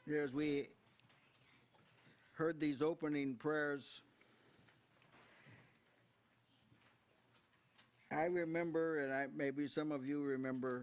As we heard these opening prayers, I remember, and maybe some of you remember,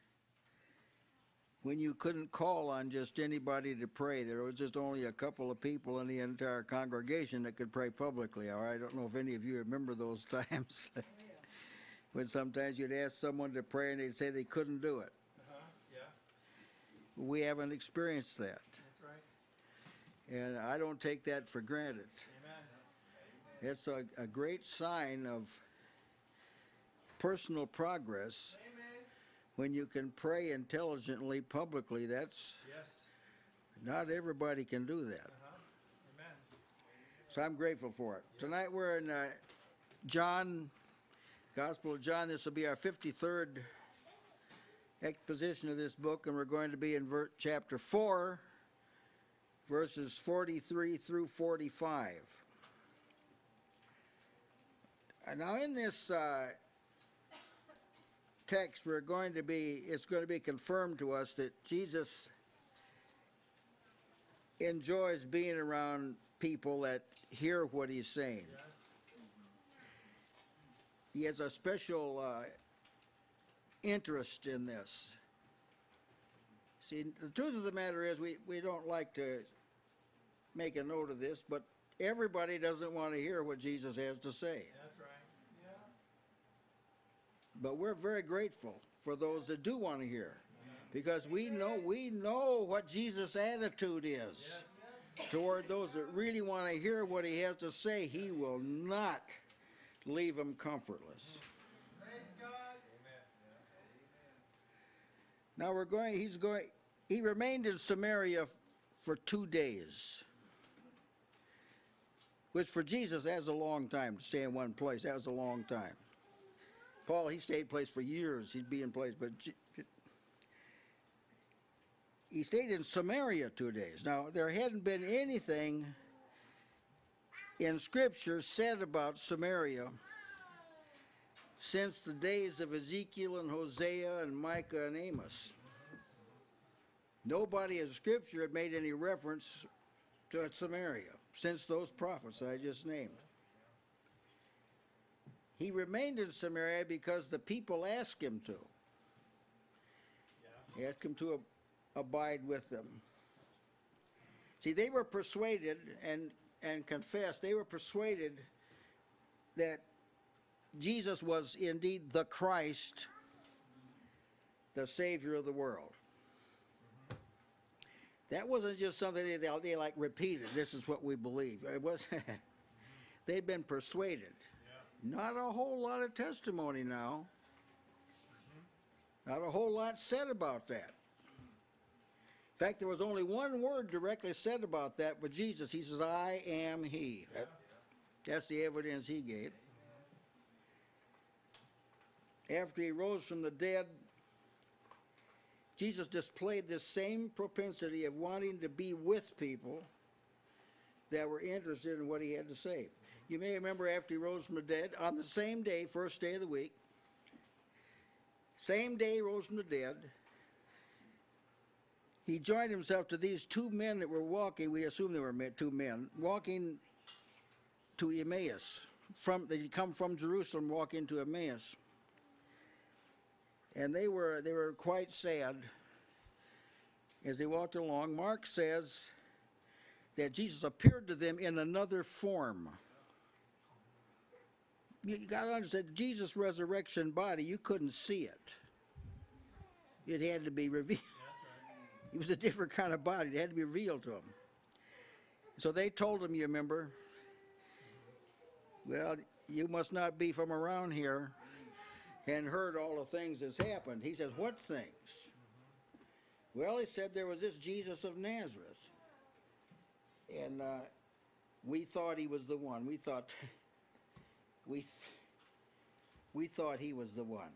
when you couldn't call on just anybody to pray. There was just only a couple of people in the entire congregation that could pray publicly. Or I don't know if any of you remember those times when sometimes you'd ask someone to pray and they'd say they couldn't do it. Yeah. We haven't experienced that. That's right. And I don't take that for granted. Amen. It's a great sign of personal progress. Amen. When you can pray intelligently publicly. That's Yes. not everybody can do that. Amen. So I'm grateful for it. Tonight we're in John, Gospel of John. This will be our 53rd exposition of this book, and we're going to be in chapter 4, verses 43 through 45. And now in this text, it's going to be confirmed to us that Jesus enjoys being around people that hear what he's saying. Yes. He has a special interest in this. See, the truth of the matter is we don't like to make a note of this, but everybody doesn't want to hear what Jesus has to say. That's right. Yeah. But we're very grateful for those that do want to hear, because we know what Jesus' attitude is toward those that really want to hear what he has to say. He will not leave them comfortless. Praise God. Now he remained in Samaria for 2 days, which for Jesus, that's a long time to stay in one place. That was a long time. Paul, he stayed in place for years. He'd be in place, but he stayed in Samaria 2 days. Now, there hadn't been anything in Scripture said about Samaria since the days of Ezekiel and Hosea and Micah and Amos. Nobody in Scripture had made any reference to Samaria since those prophets that I just named. He remained in Samaria because the people asked him to. He asked him to abide with them. See, they were persuaded and confessed, they were persuaded that Jesus was indeed the Christ, the Savior of the world. That wasn't just something they like repeated. This is what we believe. It was they'd been persuaded. Not a whole lot of testimony now. Not a whole lot said about that. In fact, there was only one word directly said about that with Jesus. He says, I am he. That's the evidence he gave. After he rose from the dead, Jesus displayed this same propensity of wanting to be with people that were interested in what he had to say. You may remember after he rose from the dead, on the same day, first day of the week, same day he rose from the dead, he joined himself to these two men that were walking, we assume they were two men, walking to Emmaus. They'd come from Jerusalem, walking to Emmaus. And they were quite sad as they walked along. Mark says that Jesus appeared to them in another form. You got to understand, Jesus' resurrection body, you couldn't see it. It had to be revealed. It was a different kind of body. It had to be revealed to him. So they told him, you remember, well, you must not be from around here and heard all the things that's happened. He says, what things? Well, he said there was this Jesus of Nazareth. And we thought he was the one. We thought he was the one.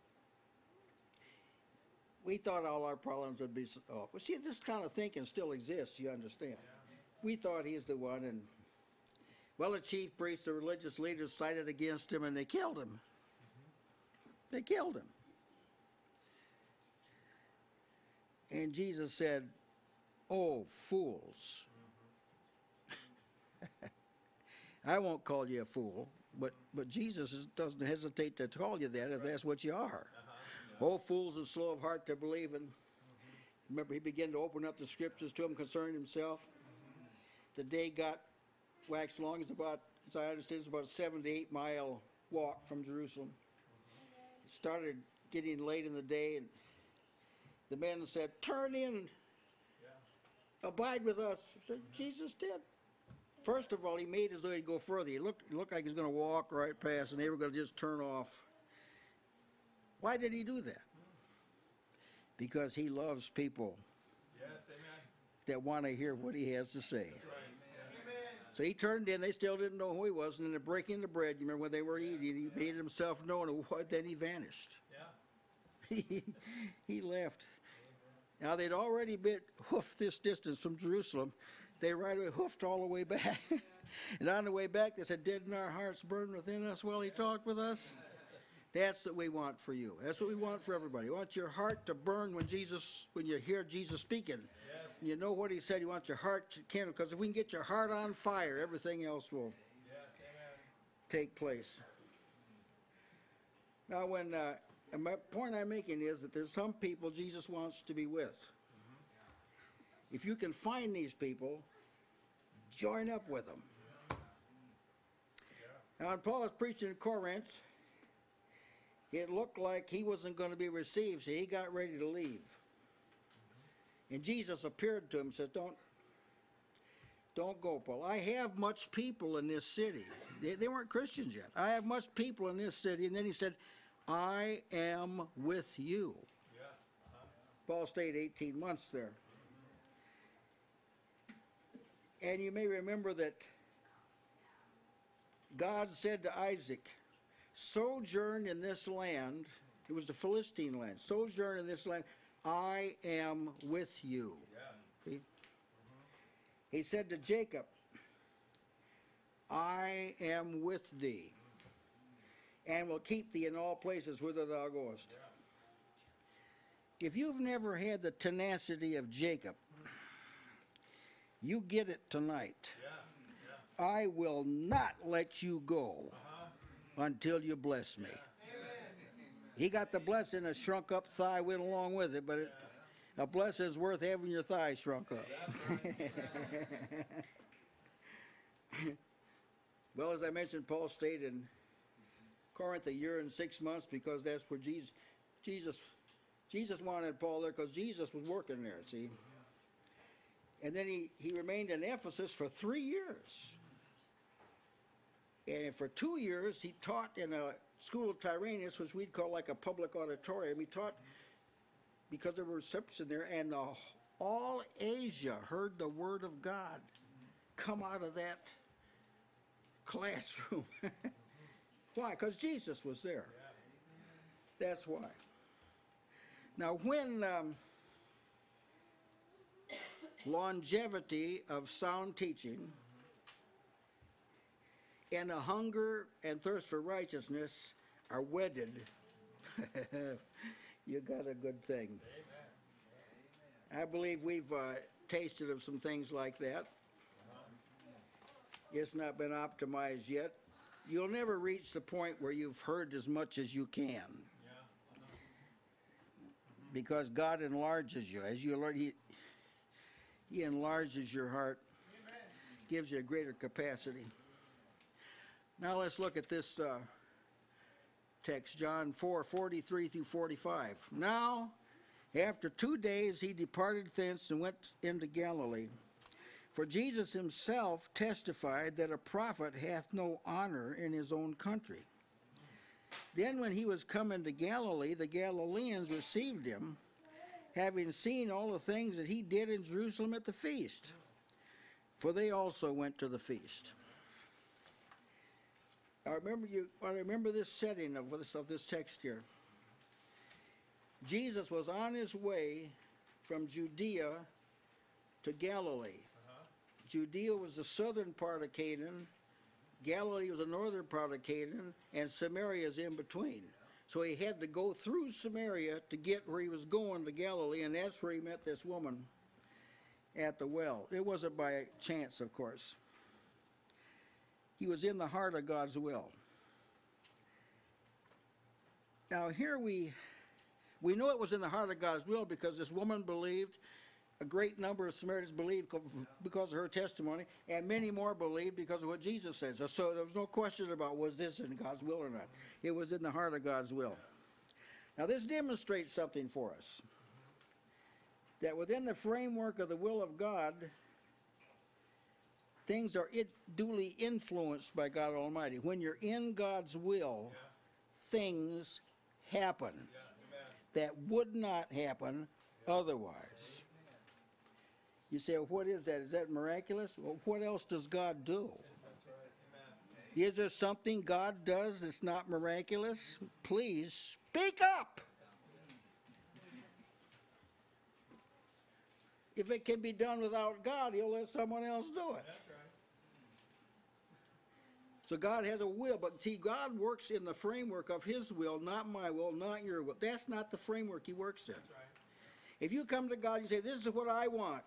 We thought all our problems would be solved. Well, see, this kind of thinking still exists, you understand. We thought he's the one, and, well, the chief priests, the religious leaders sided against him, and they killed him. They killed him. And Jesus said, Oh, fools. I won't call you a fool, but Jesus doesn't hesitate to call you that if that's what you are. Oh, fools and slow of heart to believe. And remember, he began to open up the scriptures to him concerning himself. The day got waxed long. It's about, as I understand, it's about a 7 to 8 mile walk from Jerusalem. It started getting late in the day, and the man said, "Turn in, abide with us." So Jesus did. First of all, he made as though he'd go further. It looked like he was going to walk right past, and they were going to just turn off. Why did he do that? Because he loves people that want to hear what he has to say. So he turned in. They still didn't know who he was. And in the breaking the bread, you remember when they were eating, he made himself known. And then he vanished. He left. Now, they'd already been hoofed this distance from Jerusalem. They right away hoofed all the way back. And on the way back, they said, "Didn't our hearts burn within us while he talked with us?" That's what we want for you. That's what we want for everybody. We want your heart to burn when you hear Jesus speaking. You know what he said. You want your heart to kindle, because if we can get your heart on fire, everything else will take place. Now, my point I'm making is that there's some people Jesus wants to be with. If you can find these people, join up with them. Now, when Paul was preaching in Corinth, it looked like he wasn't going to be received, so he got ready to leave. And Jesus appeared to him and said, Don't go, Paul. I have much people in this city. They weren't Christians yet. I have much people in this city. And then he said, I am with you. Paul stayed 18 months there. And you may remember that God said to Isaac, "Sojourn in this land," it was the Philistine land, "sojourn in this land, I am with you." See? He said to Jacob, "I am with thee, and will keep thee in all places whither thou goest." If you've never had the tenacity of Jacob, you get it tonight. I will not let you go until you bless me. He got the blessing, a shrunk up thigh went along with it, but a blessing is worth having your thigh shrunk up. Well, as I mentioned, Paul stayed in Corinth a year and 6 months because that's where Jesus wanted Paul there, because Jesus was working there, see. And then he remained in Ephesus for 3 years. And for 2 years, he taught in a school of Tyrannus, which we'd call like a public auditorium. He taught because there were reception there, and all Asia heard the word of God come out of that classroom. Why? Because Jesus was there. That's why. Now, when longevity of sound teaching and a hunger and thirst for righteousness are wedded, you got a good thing. I believe we've tasted of some things like that. It's not been optimized yet. You'll never reach the point where you've heard as much as you can. Because God enlarges you. As you learn, He enlarges your heart, gives you a greater capacity. Now let's look at this text, John 4:43 through 45. Now, after 2 days, he departed thence and went into Galilee. For Jesus himself testified that a prophet hath no honor in his own country. Then when he was come into Galilee, the Galileans received him, having seen all the things that he did in Jerusalem at the feast. For they also went to the feast. I remember this setting of this text here. Jesus was on his way from Judea to Galilee. Judea was the southern part of Canaan, Galilee was the northern part of Canaan, and Samaria is in between. So he had to go through Samaria to get where he was going, to Galilee, and that's where he met this woman. at the well. It wasn't by chance, of course. He was in the heart of God's will. Now here we know it was in the heart of God's will because this woman believed, a great number of Samaritans believed because of her testimony, and many more believed because of what Jesus said. So there was no question about was this in God's will or not. It was in the heart of God's will. Now this demonstrates something for us. That within the framework of the will of God, things are duly influenced by God Almighty. When you're in God's will, things happen that would not happen otherwise. You say, well, what is that? Is that miraculous? Well, what else does God do? Is there something God does that's not miraculous? Please speak up. If it can be done without God, he'll let someone else do it. So God has a will, but see, God works in the framework of his will, not my will, not your will. That's not the framework he works in. If you come to God and say, this is what I want,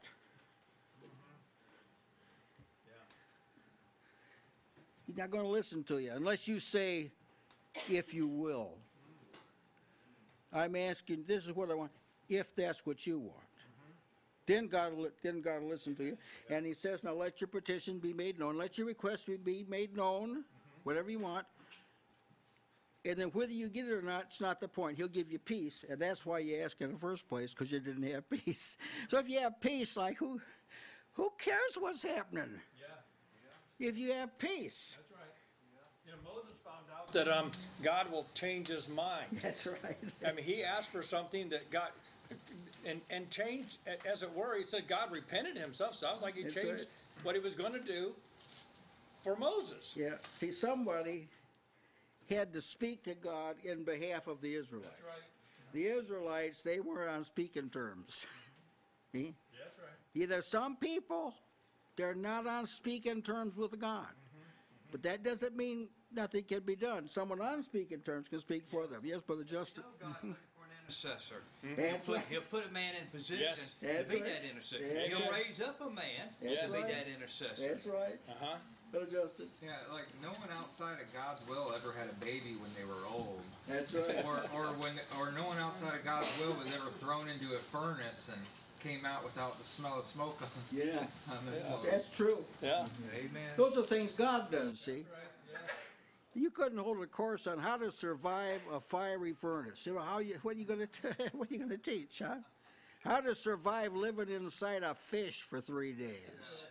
he's not going to listen to you unless you say, if you will. I'm asking, this is what I want, if that's what you want. Then God will listen to you. And he says, now let your petition be made known. Let your request be made known, whatever you want. And then whether you get it or not, it's not the point. He'll give you peace. And that's why you ask in the first place, because you didn't have peace. So if you have peace, like who cares what's happening? If you have peace. That's right. You know, Moses found out that God will change his mind. That's right. I mean, he asked for something that God, and changed, as it were. He said God repented himself. Sounds like he That's changed right. what he was going to do for Moses. Yeah. See, somebody had to speak to God in behalf of the Israelites. That's right. The Israelites, they were on speaking terms. See? That's right. Either some people, they're not on speaking terms with God. But that doesn't mean nothing can be done. Someone on speaking terms can speak for them. Yes, Brother Justin. God looking for an intercessor. That's right. He'll put a man in position Yes. to That's be right. that intercessor. That's He'll right. raise up a man That's to be right. that intercessor. That's right. Uh-huh. Brother Justin. Yeah, like no one outside of God's will ever had a baby when they were old, That's right. or no one outside of God's will was ever thrown into a furnace and came out without the smell of smoke on Yeah. the clothes. That's true. Yeah. Amen. Those are things God does, see. You couldn't hold a course on how to survive a fiery furnace. You know, what are you going to teach, huh? How to survive living inside a fish for 3 days.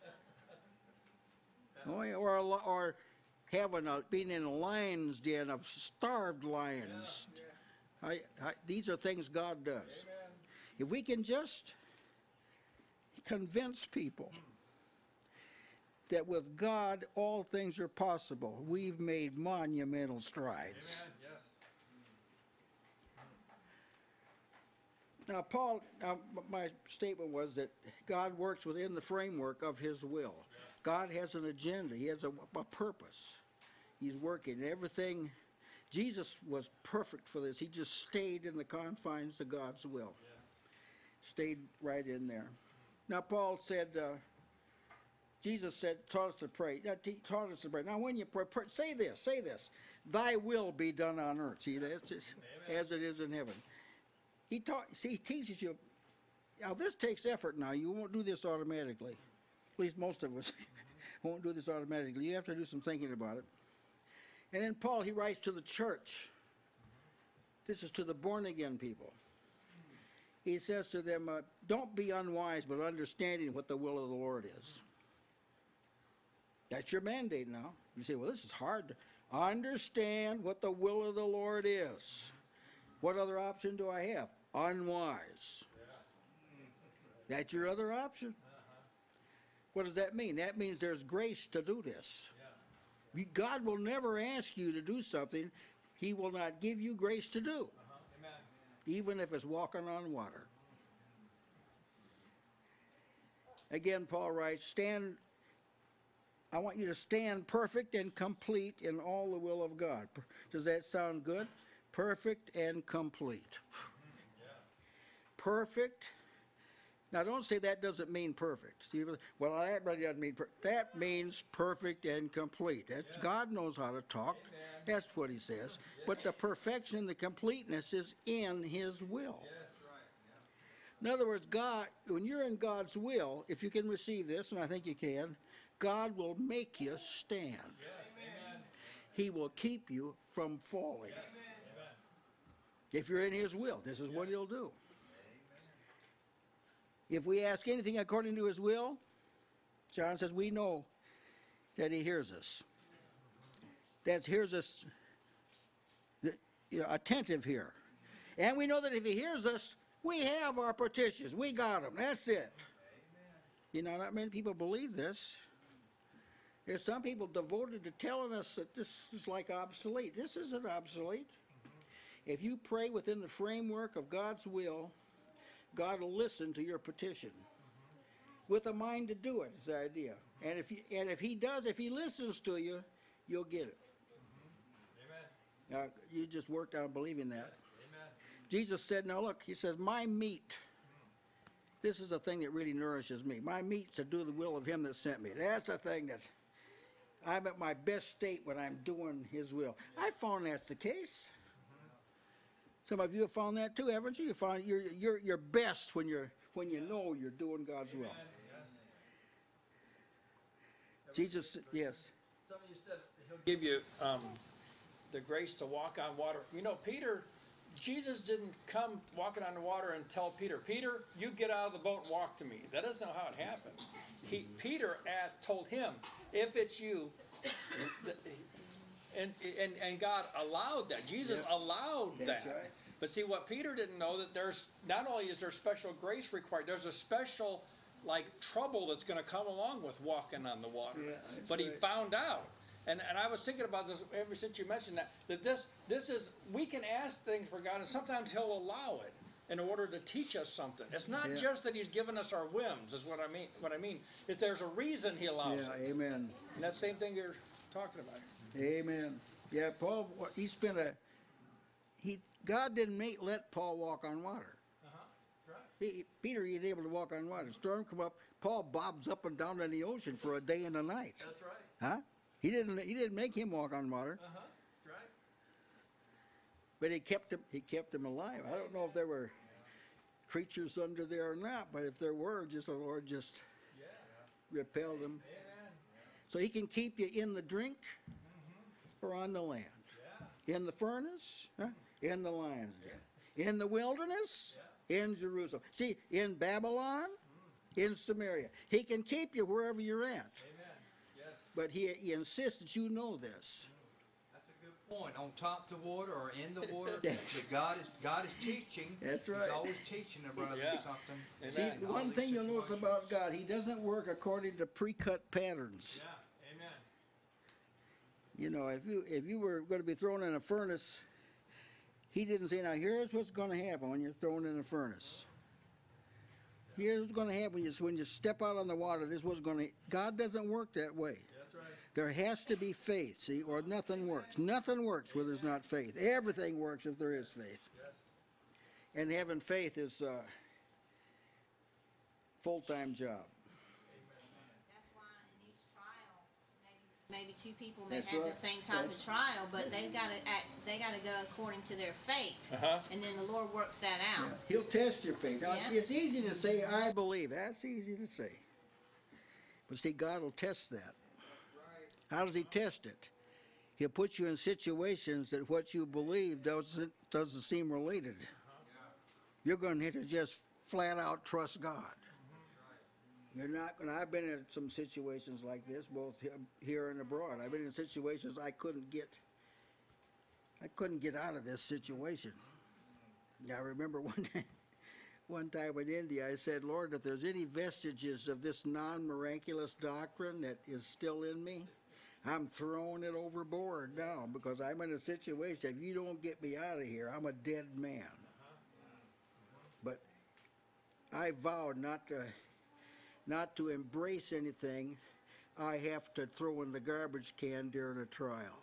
Oh, yeah, or being in a lion's den of starved lions. These are things God does. If we can just convince people that with God all things are possible, we've made monumental strides. Amen. Yes. Now, Paul, my statement was that God works within the framework of his will. God has an agenda. He has a purpose. He's working. Everything, Jesus was perfect for this. He just stayed in the confines of God's will. Stayed right in there. Now, Paul said, Jesus said, taught us to pray. Taught us to pray. Now, when you pray, say this, thy will be done on earth. See, that's just as it is in heaven. He teaches you. Now, this takes effort now. You won't do this automatically. At least most of us won't do this automatically. You have to do some thinking about it. And then Paul, he writes to the church. This is to the born-again people. He says to them, don't be unwise, but understanding what the will of the Lord is. That's your mandate now. You say, well, this is hard. Understand what the will of the Lord is. What other option do I have? Unwise. That's your other option. What does that mean? That means there's grace to do this. God will never ask you to do something he will not give you grace to do. Amen. Even if it's walking on water. Again, Paul writes, I want you to stand perfect and complete in all the will of God. Does that sound good? Perfect and complete. Perfect Now, don't say that doesn't mean perfect. See, well, that really doesn't mean perfect. That means perfect and complete. That's, God knows how to talk. That's what he says. But the perfection, the completeness is in his will. In other words, God, when you're in God's will, if you can receive this, and I think you can, God will make you stand. He will keep you from falling. If you're in his will, this is what he'll do. If we ask anything according to his will, John says, we know that he hears us. That hears us, attentive here. And we know that if he hears us, we have our petitions. We got them. That's it. You know, not many people believe this. There's some people devoted to telling us that this is like obsolete. This isn't obsolete. If you pray within the framework of God's will, God will listen to your petition. With a mind to do it is the idea. And if he listens to you, you'll get it. Amen. You just worked on believing that. Amen. Jesus said, now look, he says, my meat, this is the thing that really nourishes me. My meat's to do the will of him that sent me. That's the thing that I'm at my best state when I'm doing his will. I found that's the case. Some of you have found that too, haven't you? You found you're best when you know you're doing God's will. Yes. Jesus, yes. Some of you said he'll give you the grace to walk on water. You know, Jesus didn't come walking on the water and tell Peter, Peter, you get out of the boat and walk to me. That isn't how it happened. Peter told him, if it's you, and God allowed that. Jesus allowed that. That's right. But see, what Peter didn't know, that there's not only is there special grace required, there's a special trouble that's going to come along with walking on the water. Yeah, but he found out. And I was thinking about this ever since you mentioned that this is, we can ask things for God, and sometimes he'll allow it in order to teach us something. It's not just that he's given us our whims, is what I mean. What I mean is there's a reason he allows it. Yeah, amen. And that same thing you're talking about. Amen. Yeah, Paul, God didn't let Paul walk on water. Right. Peter, he was able to walk on water. Storm come up, Paul bobs up and down in the ocean for a day and a night. That's right. Huh? He didn't make him walk on water. Right. But he kept him alive. I don't know if there were creatures under there or not, but if there were, the Lord just repelled them. Amen. So he can keep you in the drink or on the land. Yeah. In the furnace, in the lion's den. In the wilderness, in Jerusalem. See, in Babylon, in Samaria. He can keep you wherever you're at. Amen. Yes. But he insists that you know this. That's a good point. On top of the water or in the water, that God is teaching. That's right. He's always teaching a brother something. See, one thing you'll notice about God, he doesn't work according to pre-cut patterns. Yeah. Amen. You know, if you were going to be thrown in a furnace, he didn't say, now here's what's going to happen when you're thrown in a furnace. Here's what's going to happen when you step out on the water. This was going to. God doesn't work that way. That's right. There has to be faith, see, or nothing works. Nothing works where there's not faith. Everything works if there is faith. Yes. And having faith is a full-time job. That's why in each trial, maybe two people may That's have right. the same type of trial, but they've got to act. They got to go according to their faith, and then the Lord works that out. He'll test your faith. Now, it's easy to say, I believe. That's easy to say. But see, God will test that. How does he test it? He'll put you in situations that what you believe doesn't seem related. You're going to have to just flat out trust God. You're not going to. I've been in some situations like this, both here and abroad. I've been in situations I couldn't get out of this situation. I remember one time in India, I said, Lord, if there's any vestiges of this non-miraculous doctrine that is still in me, I'm throwing it overboard now, because I'm in a situation, if you don't get me out of here, I'm a dead man. But I vowed not to embrace anything I have to throw in the garbage can during a trial.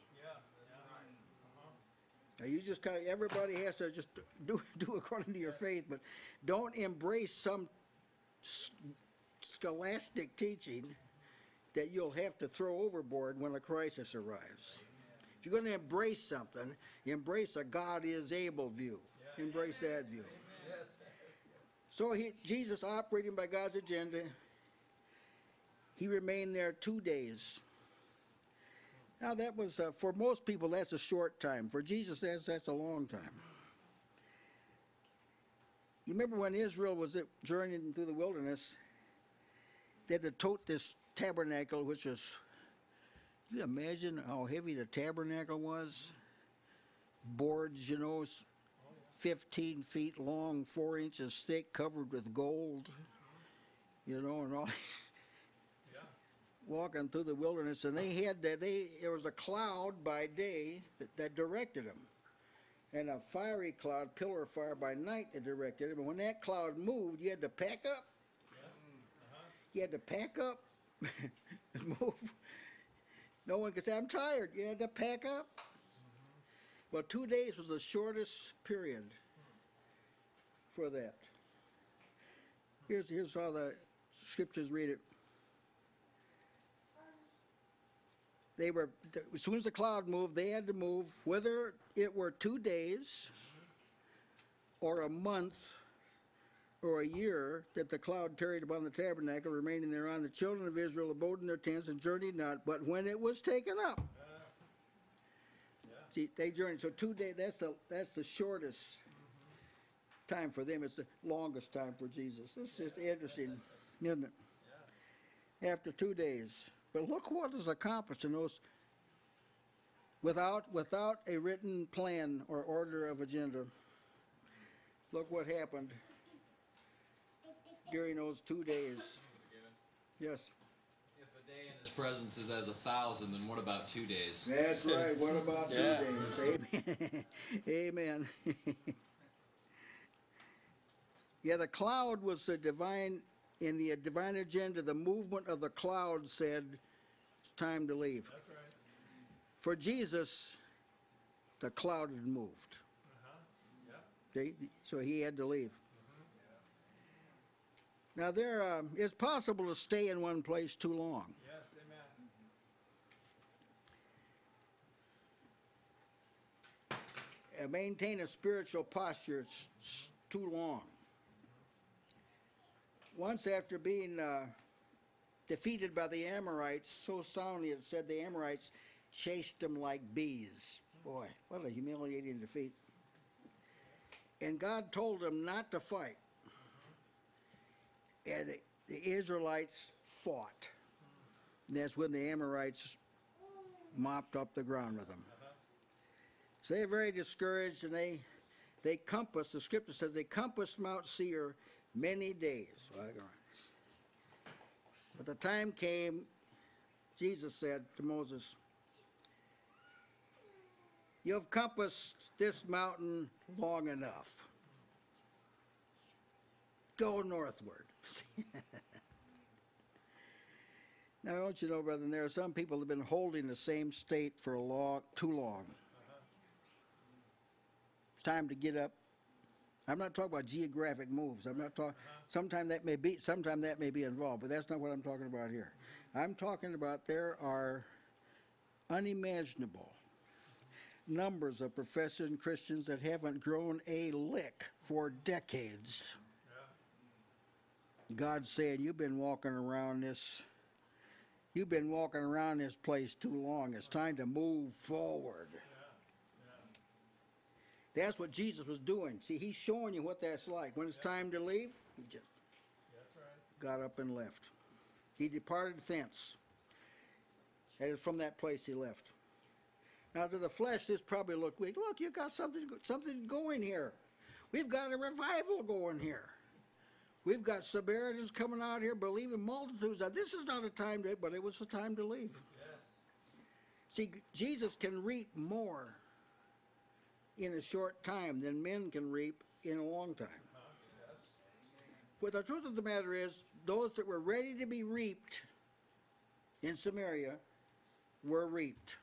Now you just everybody has to just do according to your faith, but don't embrace some scholastic teaching that you'll have to throw overboard when a crisis arrives. If you're going to embrace something, embrace a God is able view. Embrace that view. So Jesus, operating by God's agenda, he remained there 2 days. Now that was, for most people, that's a short time. For Jesus, that's a long time. You remember when Israel was journeying through the wilderness, they had to tote this tabernacle, which was, can you imagine how heavy the tabernacle was? Boards, 15 feet long, 4 inches thick, covered with gold, and all. Walking through the wilderness, and there was a cloud by day that directed them, and a fiery cloud, pillar of fire by night that directed them. And when that cloud moved, you had to pack up. You had to pack up and move. No one could say, I'm tired. You had to pack up. Well, 2 days was the shortest period for that. Here's how the scriptures read it. As soon as the cloud moved, they had to move, whether it were 2 days or a month or a year that the cloud tarried upon the tabernacle, remaining thereon. The children of Israel abode in their tents and journeyed not, but when it was taken up. See, they journeyed. So 2 days, that's the shortest time for them. It's the longest time for Jesus. It's just interesting, isn't it? After 2 days. But look what is accomplished in those, without a written plan or order of agenda. Look what happened during those 2 days. Yes. If a day in his presence is as 1,000, then what about 2 days? That's right. What about 2 days? Amen. Amen. Yeah, the cloud was the divine. In the divine agenda, the movement of the cloud said, it's time to leave. That's right. For Jesus, the cloud had moved. So he had to leave. Now, it's possible to stay in one place too long. Yes, amen. Maintain a spiritual posture, it's too long. Once after being defeated by the Amorites, so soundly it said the Amorites chased them like bees. Boy, what a humiliating defeat. And God told them not to fight. And the Israelites fought. And that's when the Amorites mopped up the ground with them. So they're very discouraged, and they compassed, the scripture says, they compassed Mount Seir many days. But the time came, Jesus said to Moses, you've compassed this mountain long enough. Go northward. Now, don't you know, brethren, there are some people that have been holding the same state for too long. It's time to get up. I'm not talking about geographic moves. I'm not talking. Sometimes that may be involved, but that's not what I'm talking about here. I'm talking about there are unimaginable numbers of professing Christians that haven't grown a lick for decades. God's saying, you've been walking around this place too long. It's time to move forward. That's what Jesus was doing. See, he's showing you what that's like. When it's time to leave, he just got up and left. He departed thence. That is from that place he left. Now, to the flesh, this probably looked weak. Look, you got something going here. We've got a revival going here. We've got Samaritans coming out here, believing multitudes. Now, this is not a time to, but it was the time to leave. Yes. See, Jesus can reap more in a short time than men can reap in a long time. But the truth of the matter is, those that were ready to be reaped in Samaria were reaped.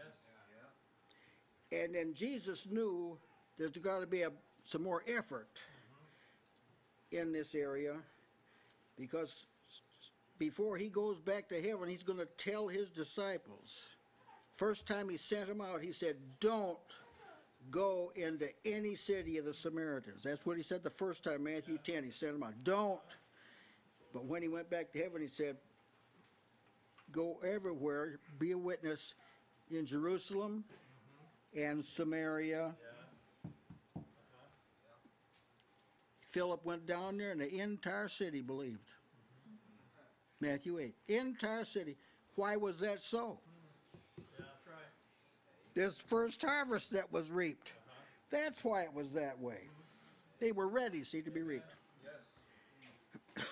Yes. And then Jesus knew there's got to be some more effort in this area. Because before he goes back to heaven, he's going to tell his disciples. First time he sent them out, he said, don't go into any city of the Samaritans. That's what he said the first time, Matthew 10. He sent them out. Don't. But when he went back to heaven, he said, go everywhere, be a witness in Jerusalem and Samaria. Philip went down there and the entire city believed. Matthew 8. Entire city. Why was that so? Yeah, that's right. This first harvest that was reaped. That's why it was that way. They were ready, see, to be reaped. Yes.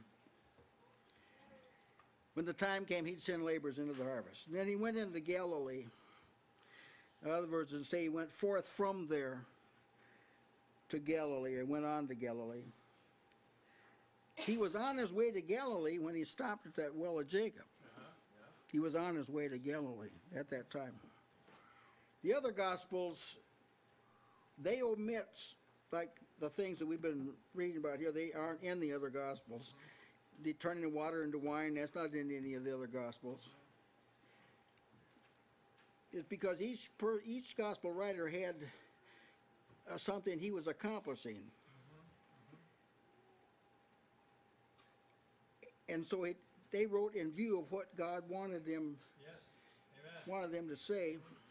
When the time came, he'd send laborers into the harvest. And then he went into Galilee. In other words, it say he went forth from there to Galilee, or went on to Galilee. He was on his way to Galilee when he stopped at that well of Jacob. He was on his way to Galilee at that time. The other Gospels, they omit, like the things that we've been reading about here, they aren't in the other Gospels. The turning the water into wine, that's not in any of the other Gospels. It's because each Gospel writer had something he was accomplishing. And so they wrote in view of what God wanted them, Yes. Amen. wanted them to say.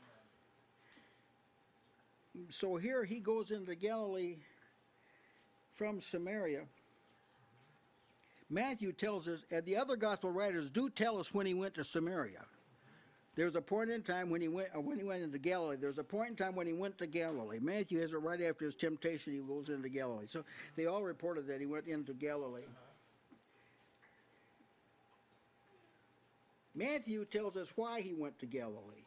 So here he goes into Galilee from Samaria. Matthew tells us, and the other gospel writers do tell us when he went to Samaria. There's a point in time when he went into Galilee. There's a point in time when he went to Galilee. Matthew has it right after his temptation, he goes into Galilee. So they all reported that he went into Galilee. Matthew tells us why he went to Galilee.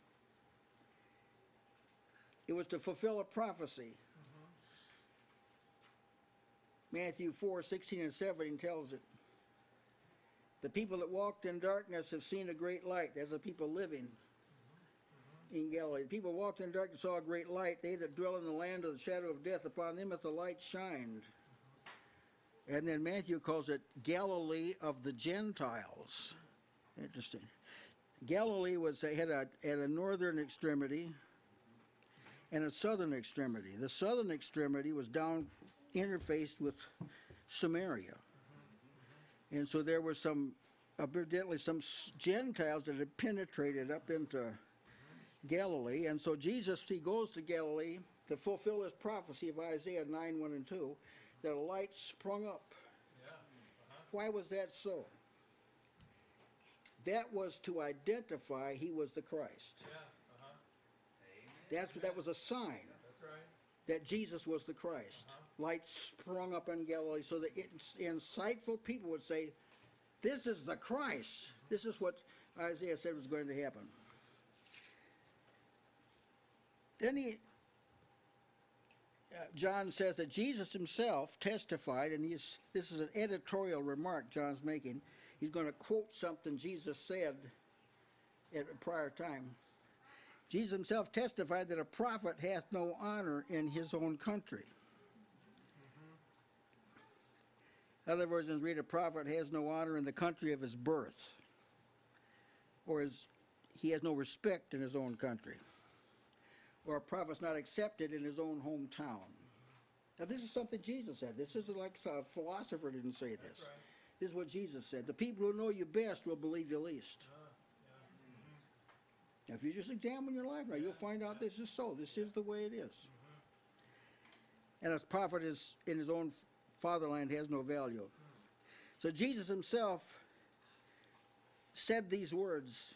It was to fulfill a prophecy. Matthew 4:16 and 17 tells it. The people that walked in darkness have seen a great light. That's the people living in Galilee. The people walked in darkness saw a great light. They that dwell in the land of the shadow of death, upon them hath the light shined. And then Matthew calls it Galilee of the Gentiles. Interesting. Galilee had a northern extremity and a southern extremity. The southern extremity was down interfaced with Samaria. And so there were evidently some Gentiles that had penetrated up into Galilee. And so Jesus, he goes to Galilee to fulfill his prophecy of Isaiah 9:1 and 2, that a light sprung up. Why was that so? That was to identify he was the Christ. That was a sign. That's right. That Jesus was the Christ. Light sprung up in Galilee so that insightful people would say, this is the Christ. This is what Isaiah said was going to happen. Then John says that Jesus himself testified, and this is an editorial remark John's making. He's going to quote something Jesus said at a prior time. Jesus himself testified that a prophet hath no honor in his own country. Other versions read, a prophet has no honor in the country of his birth, or he has no respect in his own country, or a prophet's not accepted in his own hometown. Now this is something Jesus said. This isn't like a philosopher didn't say this. That's right. This is what Jesus said. The people who know you best will believe you least. Now, if you just examine your life now, you'll find out this is so. This is the way it is. And a prophet is in his own fatherland has no value. So Jesus himself said these words,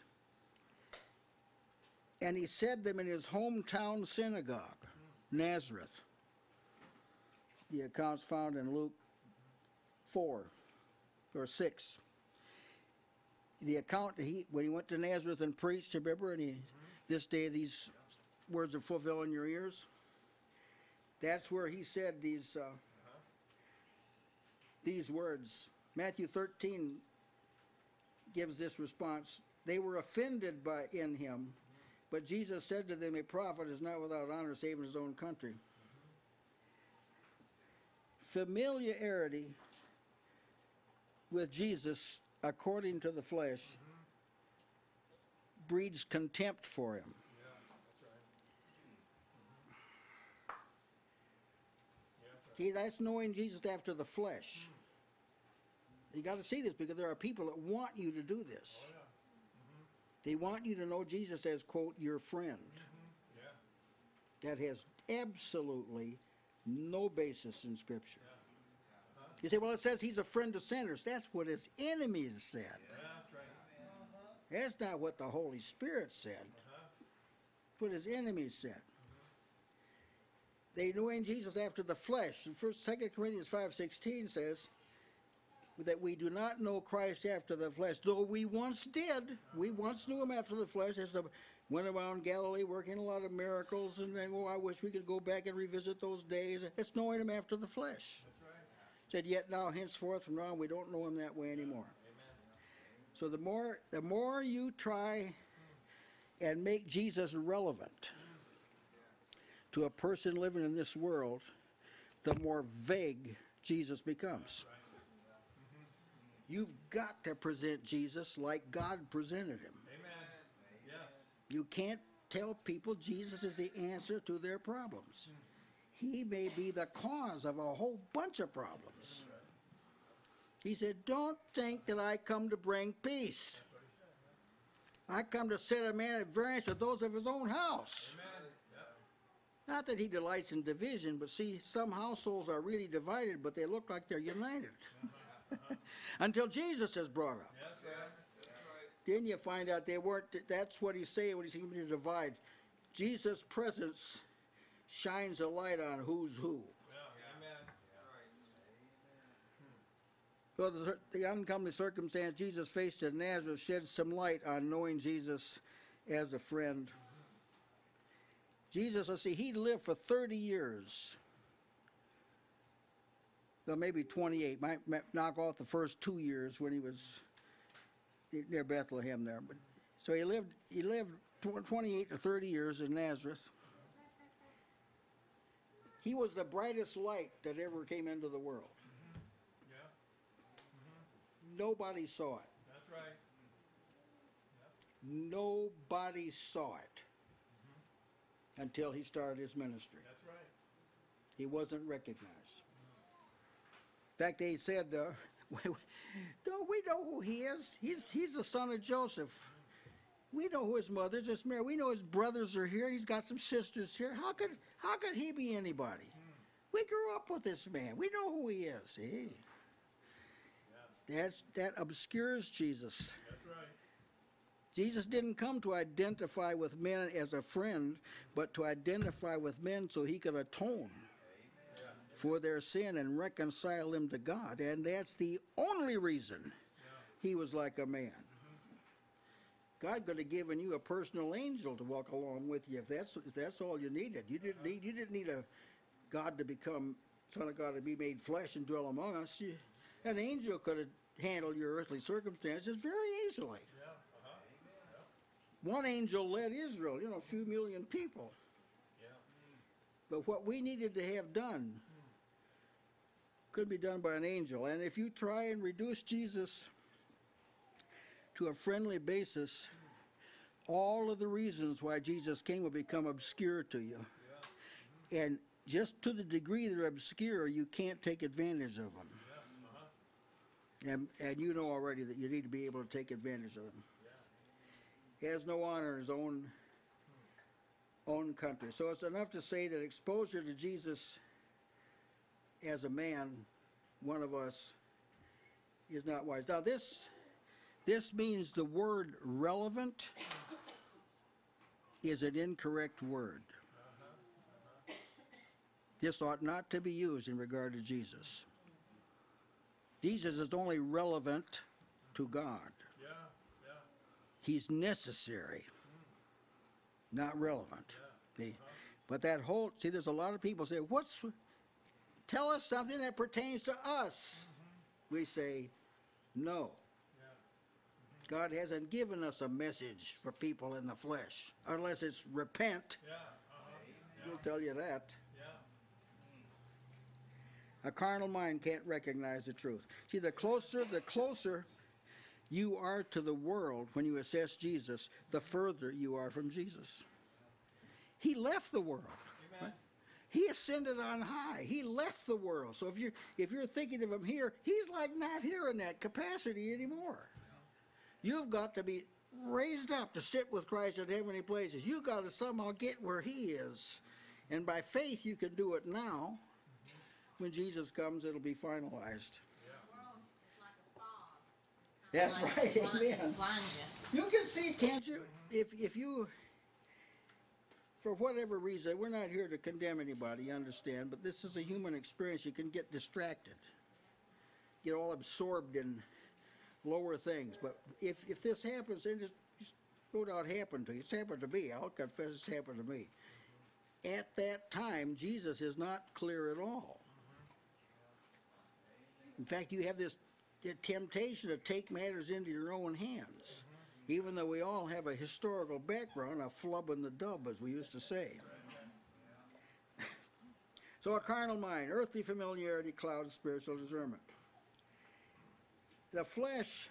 and he said them in his hometown synagogue, Nazareth. The account's found in Luke 4 or 6. The account when he went to Nazareth and preached, remember, and this day these words are fulfilled in your ears. That's where he said these words. Matthew 13 gives this response. They were offended in him, but Jesus said to them, a prophet is not without honor save in his own country. Familiarity with Jesus according to the flesh breeds contempt for him. See, that's knowing Jesus after the flesh. You got to see this because there are people that want you to do this. They want you to know Jesus as, quote, your friend. That has absolutely no basis in Scripture. You say, well, it says he's a friend of sinners. That's what his enemies said. That's not what the Holy Spirit said. That's what his enemies said. They knew in Jesus after the flesh. 2 Corinthians 5:16 says that we do not know Christ after the flesh, though we once did. We once knew him after the flesh. As went around Galilee working a lot of miracles, and then, oh, I wish we could go back and revisit those days. It's knowing him after the flesh. That's right. Said, yet now, henceforth from now on, we don't know him that way anymore. So the more you try and make Jesus relevant to a person living in this world, the more vague Jesus becomes. You've got to present Jesus like God presented him. Amen. Yes. You can't tell people Jesus is the answer to their problems. He may be the cause of a whole bunch of problems. He said, don't think that I come to bring peace. I come to set a man at variance with those of his own house. Amen. Not that he delights in division, but see, some households are really divided, but they look like they're united. Until Jesus is brought up. That's right. That's right. Then you find out they weren't. That's what he's saying when he's going to divide. Jesus' presence shines a light on who's who. So the uncomely circumstance Jesus faced in Nazareth sheds some light on knowing Jesus as a friend. Jesus, let's see, he lived for 30 years. Well, maybe 28. Might knock off the first 2 years when he was near Bethlehem there. But so he lived 28 to 30 years in Nazareth. He was the brightest light that ever came into the world. Nobody saw it. That's right. Nobody saw it until he started his ministry. That's right. He wasn't recognized. In fact, they said, don't we know who he is? He's the son of Joseph. We know who his mother is, it's Mary. We know his brothers are here. He's got some sisters here. How could he be anybody? We grew up with this man. We know who he is. See? That obscures Jesus. That's right. Jesus didn't come to identify with men as a friend, but to identify with men so he could atone for their sin and reconcile them to God. And that's the only reason he was like a man. God could have given you a personal angel to walk along with you if that's all you needed. You didn't need a God to become Son of God to be made flesh and dwell among us. An angel could have handled your earthly circumstances very easily. One angel led Israel, a few million people. But what we needed to have done could be done by an angel. And if you try and reduce Jesus to a friendly basis, all of the reasons why Jesus came will become obscure to you. And just to the degree they're obscure, you can't take advantage of them. And you know already that you need to be able to take advantage of them. He has no honor in his own country. So it's enough to say that exposure to Jesus as a man, one of us, is not wise. Now this means the word relevant is an incorrect word. This ought not to be used in regard to Jesus. Jesus is only relevant to God. He's necessary, not relevant. But that whole, there's a lot of people say, tell us something that pertains to us. We say, no. God hasn't given us a message for people in the flesh, unless it's repent. We'll tell you that. A carnal mind can't recognize the truth. See, the closer you are to the world when you assess Jesus, the further you are from Jesus. He left the world. Right? He ascended on high. He left the world. So if you're thinking of him here, he's like not here in that capacity anymore. You've got to be raised up to sit with Christ in heavenly places. You've got to somehow get where he is. And by faith you can do it now. When Jesus comes, it'll be finalized. That's right, amen. You can see, can't you? If you, for whatever reason, we're not here to condemn anybody, you understand, but this is a human experience. You can get distracted, get all absorbed in lower things. But if this happens, then just no doubt happened to you. It's happened to me. I'll confess it's happened to me. At that time, Jesus is not clear at all. In fact, you have this temptation to take matters into your own hands, even though we all have a historical background, a flub and the dub, as we used to say. So a carnal mind, earthly familiarity clouds spiritual discernment. The flesh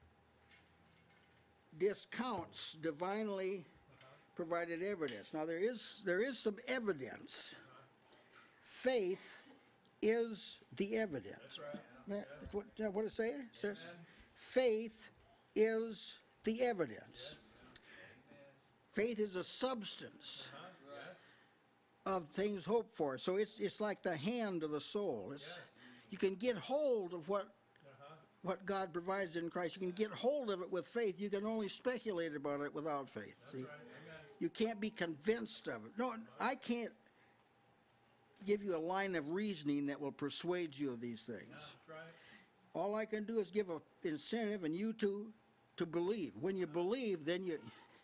discounts divinely provided evidence. Now there is some evidence. Faith is the evidence. That's right. What does it say? It says, faith is the evidence. Faith is a substance of things hoped for. So it's like the hand of the soul. You can get hold of what God provides in Christ. You can get hold of it with faith. You can only speculate about it without faith. See? You can't be convinced of it. No, I can't give you a line of reasoning that will persuade you of these things. All I can do is give an incentive and you to believe. When you believe, then you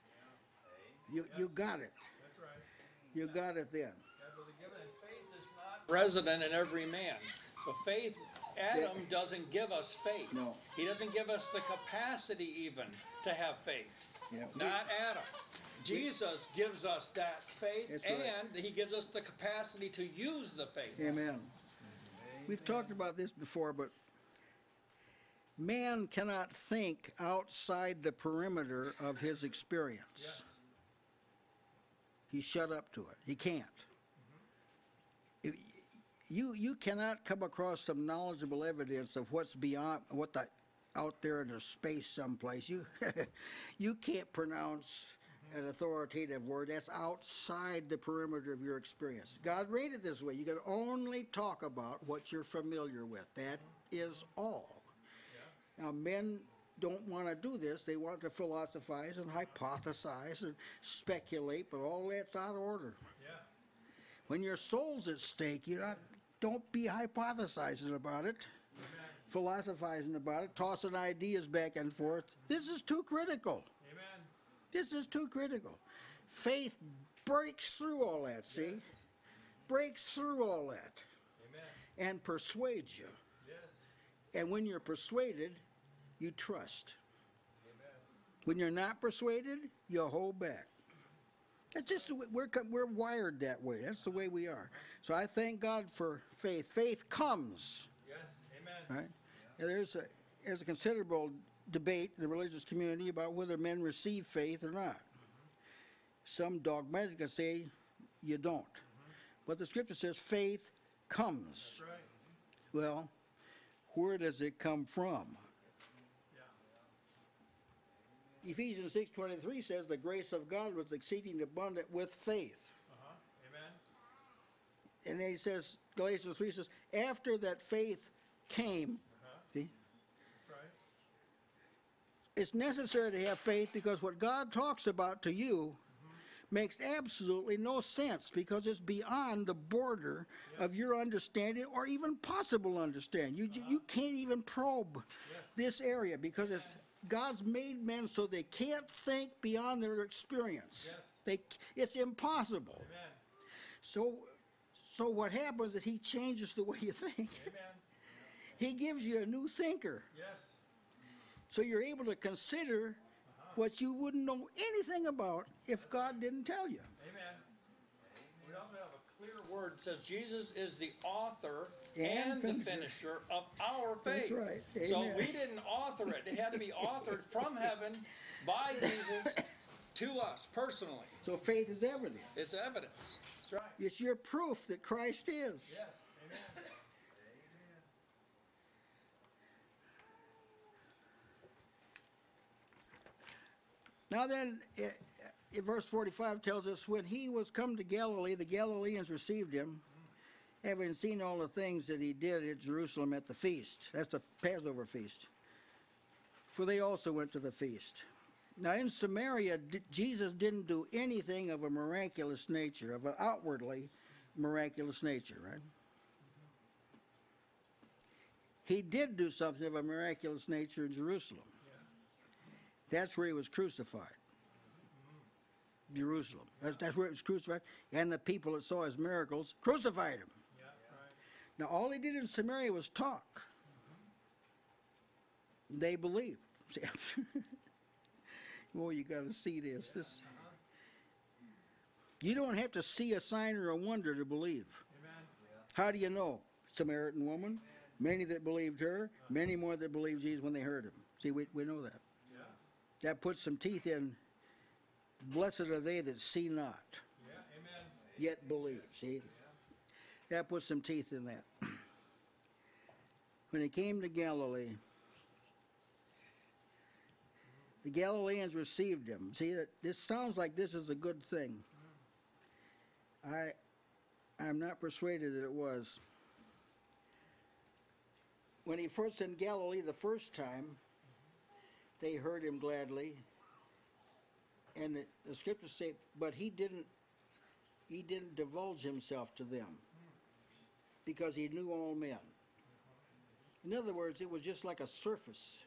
got it. That's right. You got it then. Faith is not resident in every man. The faith, Adam doesn't give us faith. No. He doesn't give us the capacity even to have faith. Yeah. Not Adam. Jesus gives us that faith, That's right. and he gives us the capacity to use the faith. Amen. We've talked about this before, but man cannot think outside the perimeter of his experience. He's shut up to it. He can't. You cannot come across some knowledgeable evidence of what's beyond, out there in the space someplace. You can't pronounce an authoritative word that's outside the perimeter of your experience. God made it this way. You can only talk about what you're familiar with. That is all. Now, men don't want to do this. They want to philosophize and hypothesize and speculate, but all that's out of order. When your soul's at stake, don't be hypothesizing about it, philosophizing about it, tossing ideas back and forth. This is too critical. This is too critical. Faith breaks through all that, see? Breaks through all that. And persuades you. And when you're persuaded, you trust. When you're not persuaded, you hold back. That's just the way we're wired that way. That's the way we are. So I thank God for faith. Faith comes. Right? And there's a considerable debate in the religious community about whether men receive faith or not. Some dogmatically say you don't. But the scripture says faith comes. Well, where does it come from? Ephesians 6:23 says the grace of God was exceeding abundant with faith. And then he says, Galatians 3 says, after that faith came, see? It's necessary to have faith because what God talks about to you makes absolutely no sense because it's beyond the border of your understanding or even possible understanding. You can't even probe this area because God's made men so they can't think beyond their experience. It's impossible. So what happens is he changes the way you think. He gives you a new thinker. So you're able to consider what you wouldn't know anything about if God didn't tell you. We also have a clear word says Jesus is the author And and the finisher. finisher of our That's faith. right. So Amen. we didn't author it. It had to be authored from heaven by Jesus to us personally. So faith is evidence. It's evidence. That's right. It's your proof that Christ is. Yes. Amen. Now then, verse 45 tells us, when he was come to Galilee, the Galileans received him, having seen all the things that he did at Jerusalem at the feast. That's the Passover feast. For they also went to the feast. Now in Samaria, Jesus didn't do anything of a miraculous nature, of an outwardly miraculous nature, right? He did do something of a miraculous nature in Jerusalem. That's where he was crucified. Jerusalem. That's where he was crucified. And the people that saw his miracles crucified him. Yeah, right. Now, all he did in Samaria was talk. They believed. See, well, you got to see this. You don't have to see a sign or a wonder to believe. Amen. How do you know? Samaritan woman, many that believed her, many more that believed Jesus when they heard him. See, we know that. Yeah. That puts some teeth in. Blessed are they that see not, Yeah. Amen. yet believe. See? That puts some teeth in that. When he came to Galilee, the Galileans received him. See, that this sounds like this is a good thing. I'm not persuaded that it was. When he first in Galilee the first time, they heard him gladly. And the scriptures say, but he didn't divulge himself to them because he knew all men. In other words, it was just like a surface.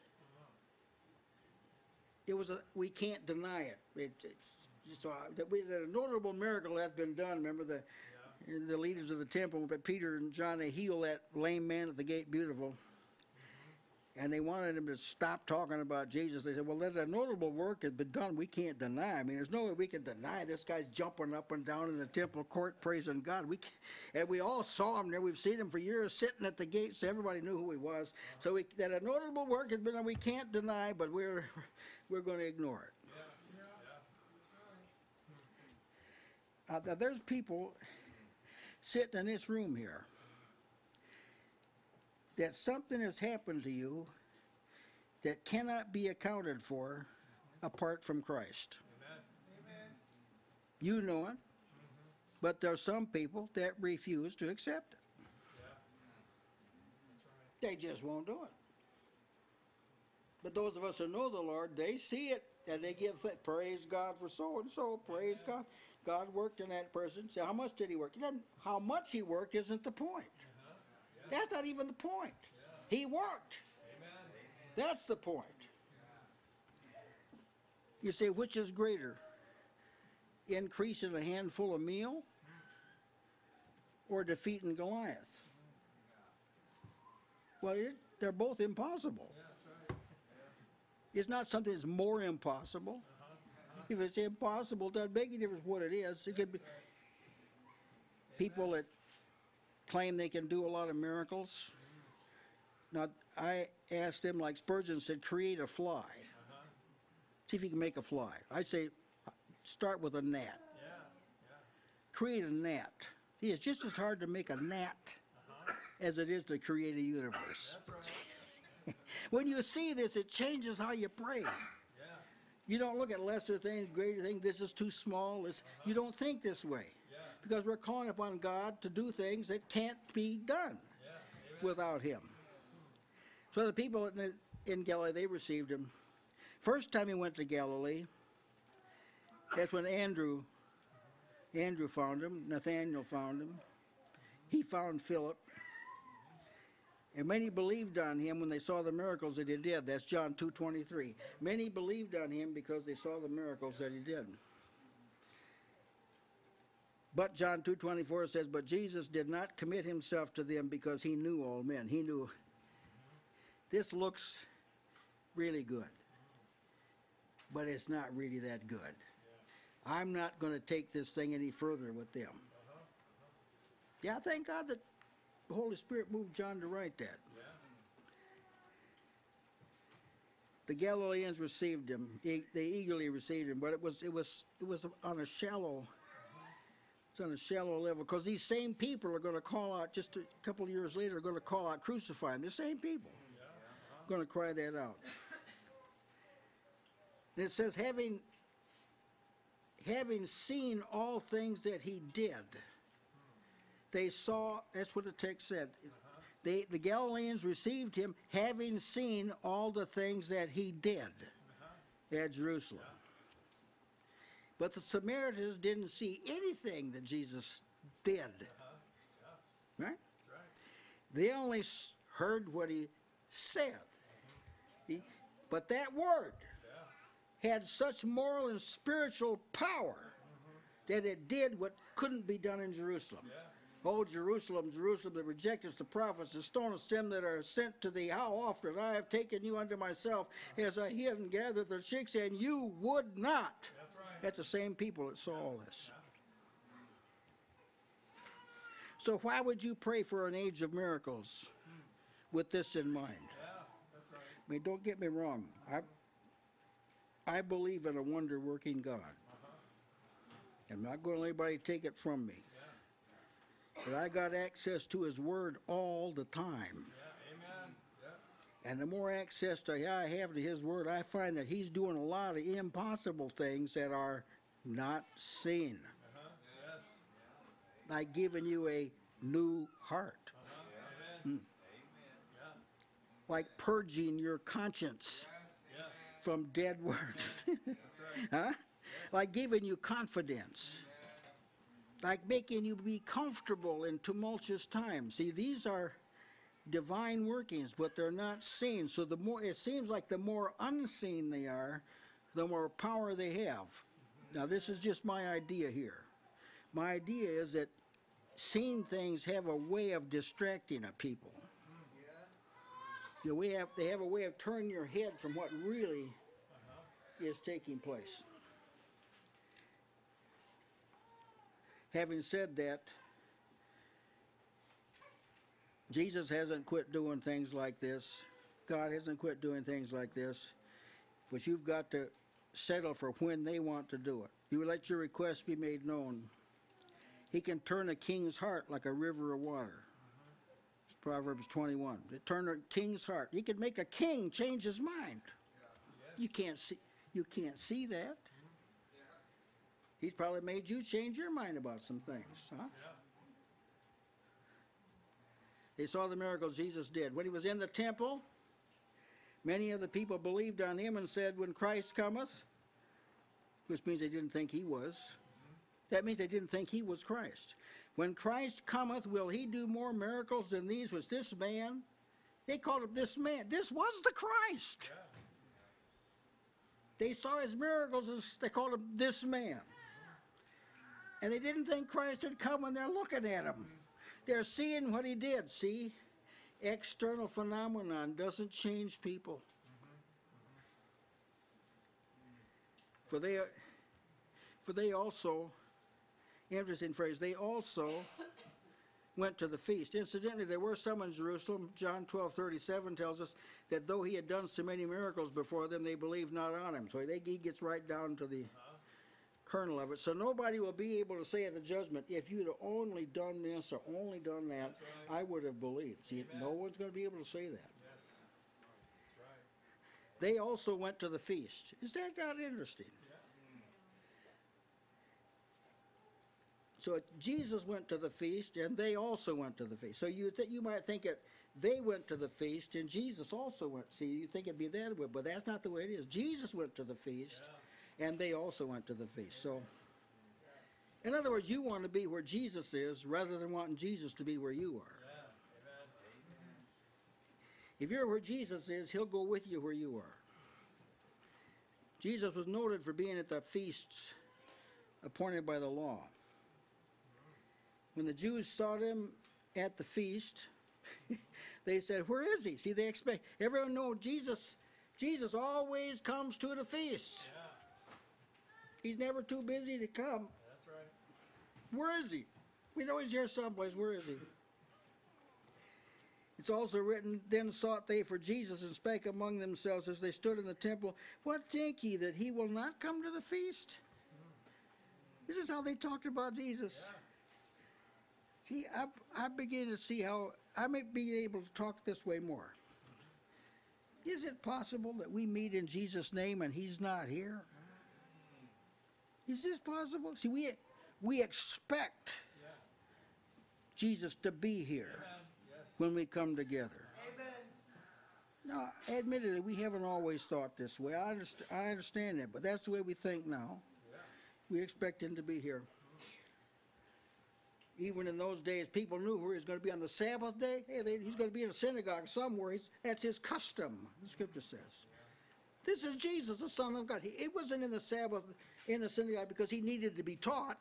It was we can't deny it. That a notable miracle has been done. Remember the leaders of the temple, but Peter and John, they healed that lame man at the gate, beautiful. And they wanted him to stop talking about Jesus. They said, well, there's a notable work has been done we can't deny. I mean, there's no way we can deny this guy's jumping up and down in the temple court praising God. And we all saw him there. We've seen him for years sitting at the gate, so everybody knew who he was. So that a notable work has been done we can't deny, but we're going to ignore it. Now, there's people sitting in this room here that something has happened to you that cannot be accounted for apart from Christ. Amen. You know it, but there are some people that refuse to accept it. They just won't do it. But those of us who know the Lord, they see it and they give praise God for so and so, praise God. God worked in that person. Say, how much did he work? How much he worked isn't the point. That's not even the point. He worked. That's the point. You say, which is greater? Increasing a handful of meal or defeating Goliath? Well, they're both impossible. It's not something that's more impossible. If it's impossible, it doesn't make any difference what it is. It could be people that claim they can do a lot of miracles. Now, I asked them, like Spurgeon said, create a fly. See if you can make a fly. I say, start with a gnat. Create a gnat. See, it's just as hard to make a gnat as it is to create a universe. When you see this, it changes how you pray. You don't look at lesser things, greater things. This is too small. You don't think this way. Because we're calling upon God to do things that can't be done without him. So the people in Galilee, they received him. First time he went to Galilee, that's when Andrew found him, Nathanael found him. He found Philip. And many believed on him when they saw the miracles that he did. That's John 2:23. Many believed on him because they saw the miracles that he did. But John 2:24 says, but Jesus did not commit himself to them because he knew all men. He knew this looks really good, but it's not really that good. I'm not going to take this thing any further with them. Yeah, thank God that the Holy Spirit moved John to write that. The Galileans received him. They eagerly received him, but it was on a shallow. It's on a shallow level, because these same people are going to call out just a couple of years later. Are going to call out, crucify him. The same people going to cry that out. And it says, having seen all things that he did, they saw. That's what the text said. The Galileans received him, having seen all the things that he did at Jerusalem. But the Samaritans didn't see anything that Jesus did. Right? They only heard what he said. But that word had such moral and spiritual power that it did what couldn't be done in Jerusalem. Oh, Jerusalem, Jerusalem, that rejectest the prophets, and stonest them that are sent to thee. How often I have taken you unto myself, as I hid and gathered the chicks, and you would not. That's the same people that saw all this. So why would you pray for an age of miracles with this in mind? I mean, don't get me wrong. I believe in a wonder-working God. I'm not going to let anybody take it from me. But I got access to his word all the time. And the more access I have to his word, I find that he's doing a lot of impossible things that are not seen. Like giving you a new heart. Like purging your conscience from dead works. Huh? Like giving you confidence. Like making you be comfortable in tumultuous times. See, these are divine workings, but they're not seen. So the more, it seems like the more unseen they are, the more power they have. Now, this is just my idea here. My idea is that seen things have a way of distracting a people. They have a way of turning your head from what really is taking place. Having said that, Jesus hasn't quit doing things like this. God hasn't quit doing things like this. But you've got to settle for when they want to do it. You let your request be made known. He can turn a king's heart like a river of water. It's Proverbs 21. To turn a king's heart. He could make a king change his mind. You can't see that. He's probably made you change your mind about some things, huh? They saw the miracles Jesus did. When he was in the temple, many of the people believed on him and said, when Christ cometh, which means they didn't think he was. That means they didn't think he was Christ. When Christ cometh, will he do more miracles than these? Was this man? They called him this man. This was the Christ. They saw his miracles and they called him this man. And they didn't think Christ had come when they're looking at him. They're seeing what he did. See, external phenomenon doesn't change people. For they also, interesting phrase, they also went to the feast. Incidentally, there were some in Jerusalem. John 12:37 tells us that though he had done so many miracles before them, they believed not on him. So he gets right down to the kernel of it. So nobody will be able to say at the judgment, if you'd have only done this or only done that, I would have believed. See, no one's going to be able to say that. They also went to the feast. Is that not interesting? So Jesus went to the feast, and they also went to the feast. So you might think that they went to the feast, and Jesus also went. See, you think it'd be that way, but that's not the way it is. Jesus went to the feast, and they also went to the feast. So, in other words, you want to be where Jesus is rather than wanting Jesus to be where you are. If you're where Jesus is, he'll go with you where you are. Jesus was noted for being at the feasts appointed by the law. When the Jews saw him at the feast, they said, where is he? See, they expect, everyone knows Jesus always comes to the feast. He's never too busy to come. That's right. Where is he? We know he's here someplace. Where is he? It's also written, then sought they for Jesus, and spake among themselves as they stood in the temple, what think ye, that he will not come to the feast? This is how they talked about Jesus. See, I begin to see how I may be able to talk this way more. Is it possible that we meet in Jesus' name and he's not here? Is this possible? See, we expect Jesus to be here when we come together. Now, admittedly, we haven't always thought this way. I understand that, but that's the way we think now. We expect him to be here. Even in those days, people knew where he was going to be on the Sabbath day. Hey, he's going to be in a synagogue somewhere. That's his custom, the scripture says. This is Jesus, the Son of God. It wasn't in the Sabbath, in the synagogue, because he needed to be taught.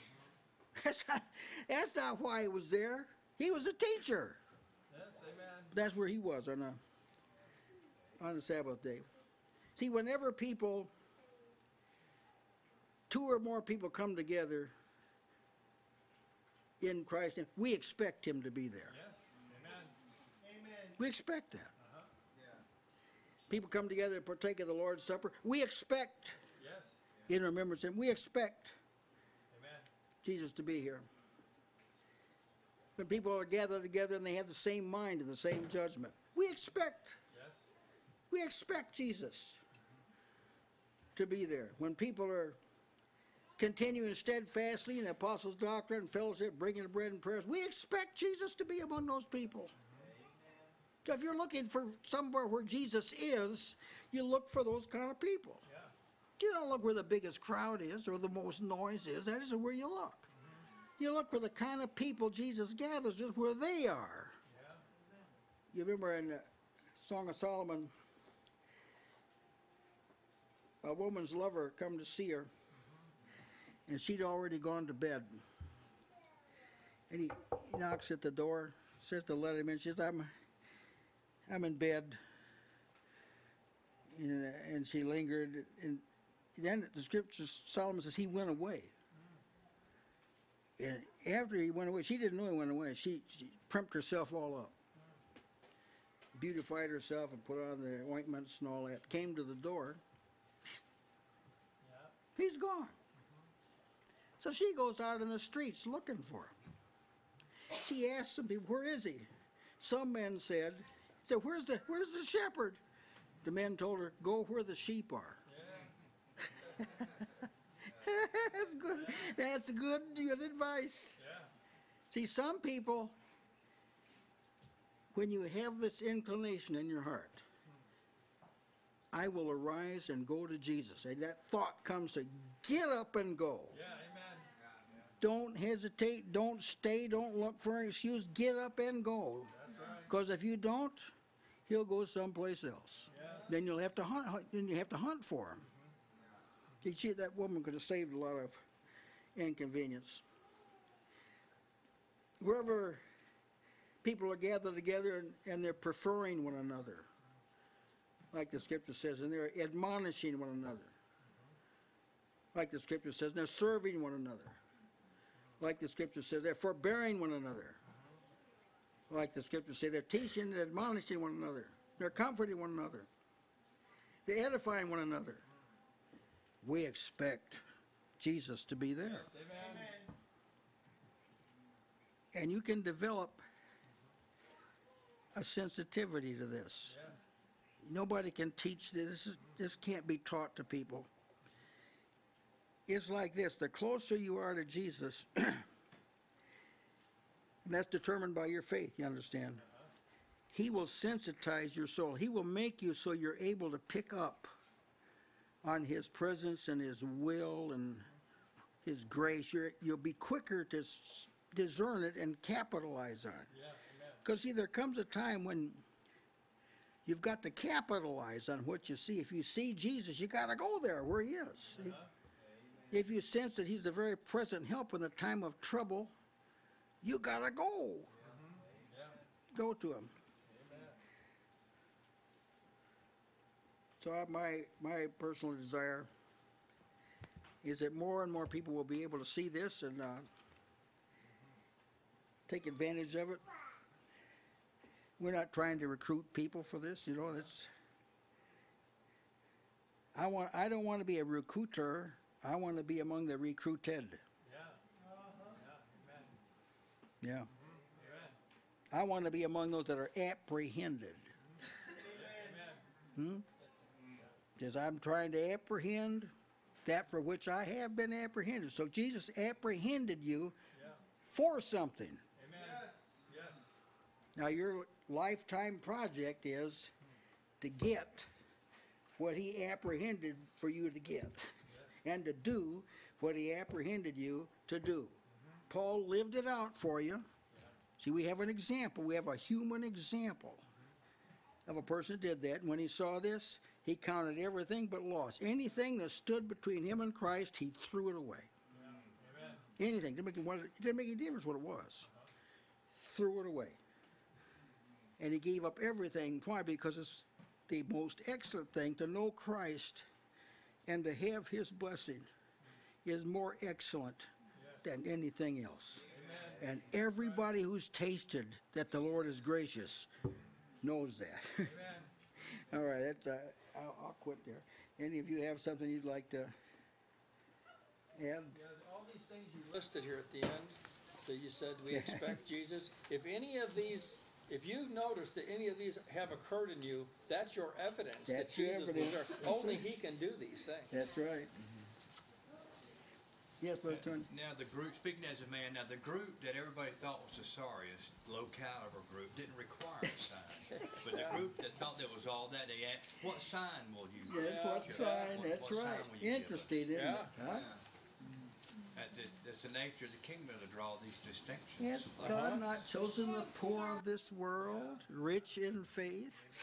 That's not why he was there. He was a teacher. Yes, amen. That's where he was on the Sabbath day. See, whenever two or more people come together in Christ, we expect him to be there. Yes, amen. Amen. We expect that. People come together to partake of the Lord's Supper. We expect, in remembrance of him, we expect Jesus to be here. When people are gathered together and they have the same mind and the same judgment, we expect Jesus to be there. When people are continuing steadfastly in the apostles' doctrine, fellowship, breaking of bread and prayers, we expect Jesus to be among those people. So if you're looking for somewhere where Jesus is, you look for those kind of people. You don't look where the biggest crowd is or the most noise is. That isn't where you look. You look for the kind of people Jesus gathers with, where they are. You remember in the Song of Solomon, a woman's lover come to see her, and she'd already gone to bed. And he knocks at the door, says to let him in. She says, I'm in bed. And she lingered. And then the scripture, Solomon says, he went away. And after he went away, she didn't know he went away. She primped herself all up, beautified herself and put on the ointments and all that. Came to the door. He's gone. So she goes out in the streets looking for him. She asked some people, where is he? Some men said, where's the shepherd? The men told her, go where the sheep are. That's good. That's good advice. See, some people, when you have this inclination in your heart, I will arise and go to Jesus. And that thought comes to get up and go. Don't hesitate, don't stay, don't look for an excuse. Get up and go. Because if you don't, he'll go someplace else. Then you'll have to hunt. Then you have to hunt for him. You see, that woman could have saved a lot of inconvenience. Wherever people are gathered together and they're preferring one another, like the scripture says, and they're admonishing one another, like the scripture says, and they're serving one another, like the scripture says, they're forbearing one another, like the scripture says, they're teaching and admonishing one another, they're comforting one another, they're edifying one another. We expect Jesus to be there. Amen. And you can develop a sensitivity to this. Nobody can teach this. This can't be taught to people. It's like this. The closer you are to Jesus, and that's determined by your faith, you understand? He will sensitize your soul. He will make you so you're able to pick up on his presence and his will and his grace. You'll be quicker to discern it and capitalize on it. Because see, there comes a time when you've got to capitalize on what you see. If you see Jesus, you got to go there where he is. If you sense that he's a very present help in the time of trouble, you got to go. Go to him. So my personal desire is that more and more people will be able to see this, and take advantage of it. We're not trying to recruit people for this, you know. I don't want to be a recruiter. I want to be among the recruited. Yeah. I want to be among those that are apprehended. Because I'm trying to apprehend that for which I have been apprehended. So Jesus apprehended you for something. Now your lifetime project is to get what he apprehended for you to get, and to do what he apprehended you to do. Paul lived it out for you. See, we have an example. We have a human example of a person that did that. And when he saw this, he counted everything but loss. Anything that stood between him and Christ, he threw it away. Anything. It didn't make any difference what it was. Threw it away. And he gave up everything. Why? Because it's the most excellent thing to know Christ and to have his blessing is more excellent than anything else. And everybody who's tasted that the Lord is gracious knows that. All right, that's I'll quit there. Any of you have something you'd like to add? Yeah, all these things you listed here at the end that you said we expect Jesus. If any of these, if you notice that any of these have occurred in you, that's your evidence That's that your Jesus evidence. was there. That's Only right. he can do these things. That's right. Yes, Brother Tony. Now the group, speaking as a man, now the group that everybody thought was the sorriest, low caliber group, didn't require a sign. But the group that thought that was all that, they asked, what sign will you Yes, give what us? sign? That's What sign right. will you give us? Interesting, isn't it? Huh? That's the nature of the kingdom to draw these distinctions. Hath God not chosen the poor of this world, rich in faith?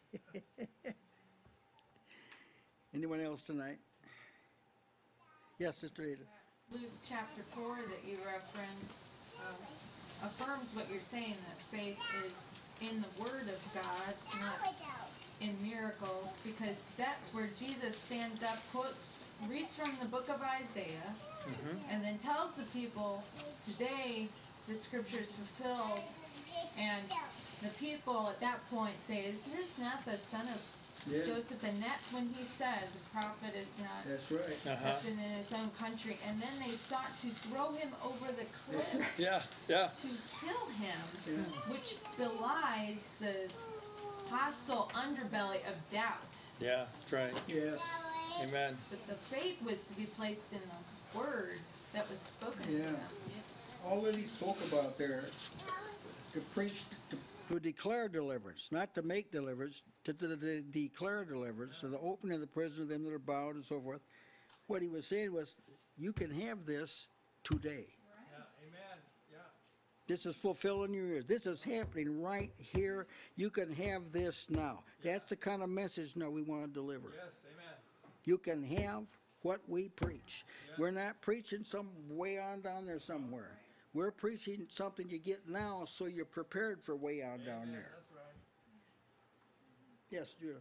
Anyone else tonight? Yes, Sister Ada. Luke chapter 4 that you referenced affirms what you're saying, that faith is in the Word of God, not in miracles, because that's where Jesus stands up, reads from the book of Isaiah, and then tells the people, today the scripture is fulfilled, and the people at that point say, is this not the son of Joseph? And that's when he says, a prophet is not That's right. accepted in his own country. And then they sought to throw him over the cliff Yeah. to kill him, which belies the hostile underbelly of doubt. Yeah, that's right. Yes. Amen. But the faith was to be placed in the word that was spoken to them. All that he spoke about there, to preach, to declare deliverance, not to make deliverance, to declare deliverance, to the opening of the prison of them that are bound and so forth. What he was saying was, you can have this today. Yeah, amen. Yeah. This is fulfilling your ears. This is happening right here. You can have this now. That's the kind of message now we want to deliver. Yes, amen. You can have what we preach. We're not preaching some way on down there somewhere. We're preaching something you get now so you're prepared for way on down there. That's right. Yes, Judah.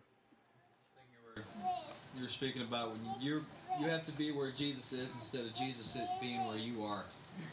You were speaking about when you have to be where Jesus is instead of Jesus being where you are.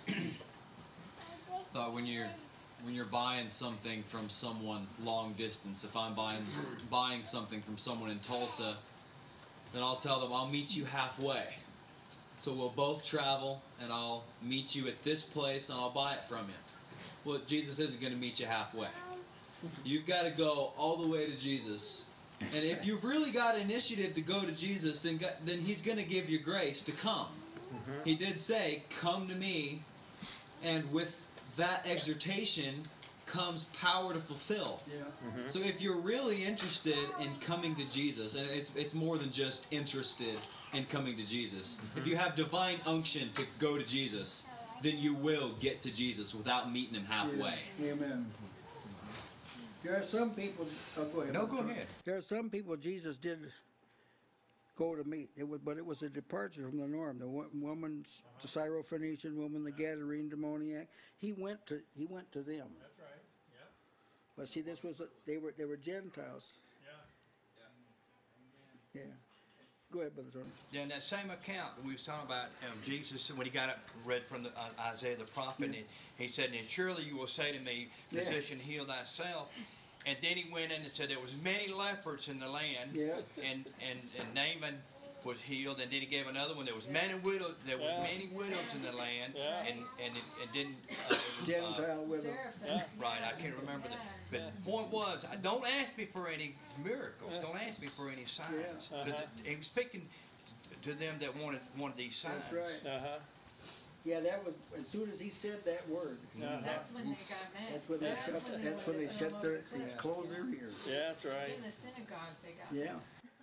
Thought when you're buying something from someone long distance, if I'm buying something from someone in Tulsa, then I'll tell them I'll meet you halfway. So we'll both travel, and I'll meet you at this place, and I'll buy it from you. Well, Jesus isn't going to meet you halfway. You've got to go all the way to Jesus. And if you've really got initiative to go to Jesus, then he's going to give you grace to come. He did say, come to me, and with that exhortation comes power to fulfill. Yeah. So if you're really interested in coming to Jesus, and it's more than just interested in coming to Jesus. If you have divine unction to go to Jesus, then you will get to Jesus without meeting him halfway. Yeah. Amen. There are some people. Oh, go ahead. No, go ahead. There are some people Jesus did go to meet. But it was a departure from the norm. The woman, the Syrophoenician woman, the Gadarene demoniac. He went to them. That's right. Yeah. But see, they were Gentiles. Yeah. Yeah. Go ahead, Brother Tony. Yeah, in that same account that we was talking about, Jesus, when he got up and read from the, Isaiah the prophet, and he said, and surely you will say to me, physician, heal thyself. And then he went in and said there was many lepers in the land, and Naaman was healed, and then he gave another one. There was many widows. There was many widows in the land, and it didn't. Gentile widow. Right, I can't remember that. But the point was, don't ask me for any miracles. Don't ask me for any signs. He was speaking to them that wanted these signs. That's right. Yeah, that was as soon as he said that word. That's when they got mad. That's when they shut their, they closed their ears. Yeah, that's right. In the synagogue, they got Yeah.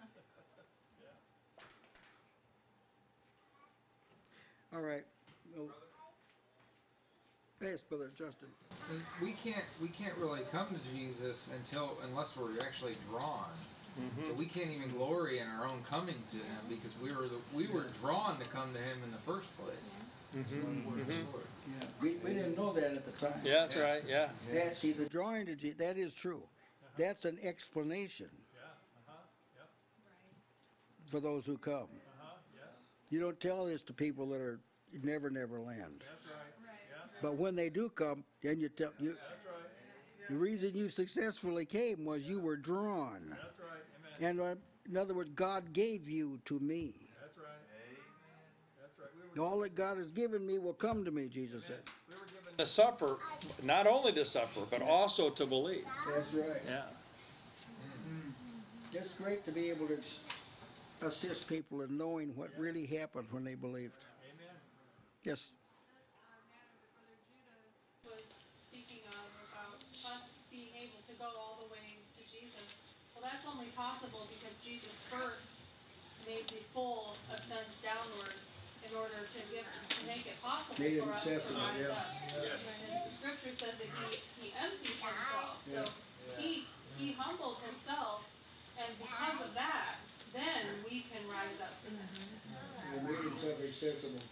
All right. Well, yes, Brother Justin. And we can't really come to Jesus unless we're actually drawn. So we can't even glory in our own coming to him because we were drawn to come to him in the first place. Yeah, we didn't know that at the time. Yeah, that's right. Yeah. That, see, the drawing to Jesus, that is true. That's an explanation for those who come. You don't tell this to people that are never land. But when they do come, then you tell you. The reason you successfully came was you were drawn. And in other words, God gave you to me. All that God has given me will come to me, Jesus said. The supper, not only the supper, but also to believe. That's right. Yeah. It's great to be able to assist people in knowing what really happened when they believed. Amen. Yes. Was speaking of about us being able to go all the way to Jesus. Well, that's only possible because Jesus first made the full ascent downward in order to make it possible Made it for us to accessible, rise yeah. up. And the scripture says that he emptied himself. So he humbled himself, and because of that, then we can rise up to this. He made himself accessible.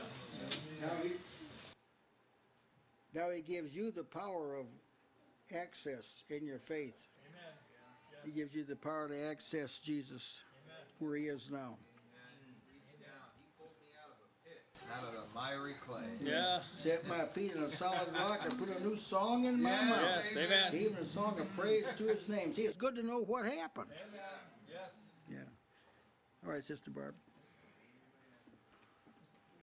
Now he gives you the power of access in your faith. He gives you the power to access Jesus where he is now. Out of the miry clay. Yeah. Set my feet on a solid rock and put a new song in my mouth. Yes. Amen. Even a song of praise to his name. See, it's good to know what happened. Amen. Yes. Yeah. All right, Sister Barb.